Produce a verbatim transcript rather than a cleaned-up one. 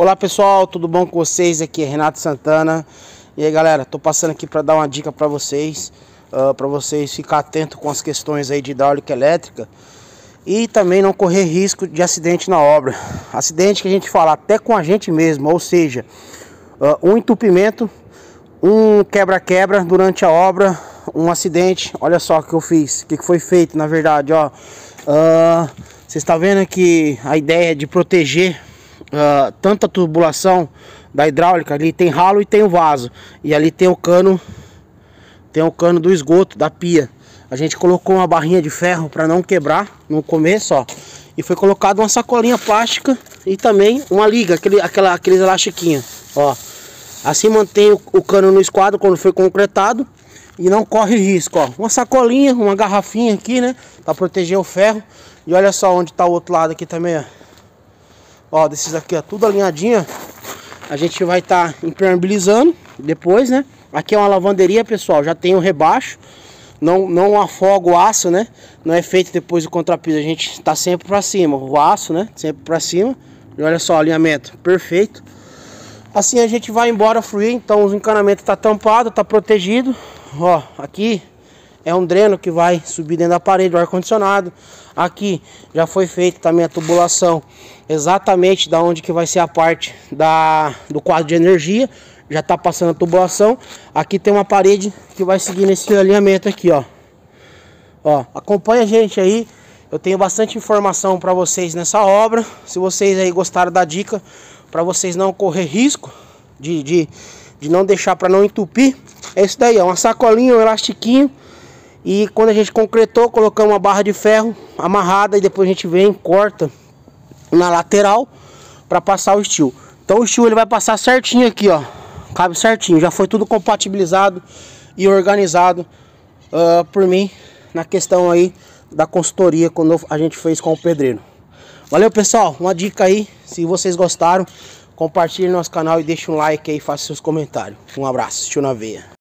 Olá pessoal, tudo bom com vocês? Aqui é Renato Santana. E aí galera, tô passando aqui para dar uma dica para vocês, uh, para vocês ficar atento com as questões aí de hidráulica elétrica e também não correr risco de acidente na obra. Acidente que a gente fala até com a gente mesmo, ou seja, uh, um entupimento, um quebra-quebra durante a obra, um acidente. Olha só o que eu fiz, o que foi feito na verdade, ó. Uh, Você está vendo que a ideia é de proteger uh, tanto a tubulação da hidráulica, ali tem ralo e tem o vaso, e ali tem o cano, tem o cano do esgoto, da pia. A gente colocou uma barrinha de ferro para não quebrar no começo, ó, e foi colocado uma sacolinha plástica e também uma liga, aquele, aquela, aqueles elastiquinhos, ó. Assim mantém o, o cano no esquadro quando foi concretado e não corre risco, ó. Uma sacolinha, uma garrafinha aqui, né, para proteger o ferro. E olha só onde tá o outro lado aqui também, ó. Ó, desses aqui, ó, tudo alinhadinho. A gente vai estar tá impermeabilizando depois, né? Aqui é uma lavanderia, pessoal, já tem o rebaixo. Não, não afoga o aço, né? Não é feito depois do contrapiso, a gente tá sempre pra cima. O aço, né? Sempre pra cima. E olha só o alinhamento, perfeito. Assim a gente vai embora fluir, então os encanamentos tá tampado, tá protegido. Ó, aqui é um dreno que vai subir dentro da parede do ar-condicionado. Aqui já foi feita também a tubulação exatamente da onde que vai ser a parte da, do quadro de energia. Já está passando a tubulação. Aqui tem uma parede que vai seguir nesse alinhamento aqui, ó. Ó, acompanha a gente aí. Eu tenho bastante informação para vocês nessa obra. Se vocês aí gostaram da dica, para vocês não correr risco de, de, de não deixar para não entupir, é isso daí, ó, uma sacolinha, um elastiquinho. E quando a gente concretou, colocamos uma barra de ferro amarrada e depois a gente vem e corta na lateral para passar o steel. Então o steel ele vai passar certinho aqui, ó. Cabe certinho, já foi tudo compatibilizado e organizado uh, por mim na questão aí da consultoria quando a gente fez com o pedreiro. Valeu pessoal, uma dica aí, se vocês gostaram, compartilhe nosso canal e deixe um like aí, faça seus comentários. Um abraço, tio na veia.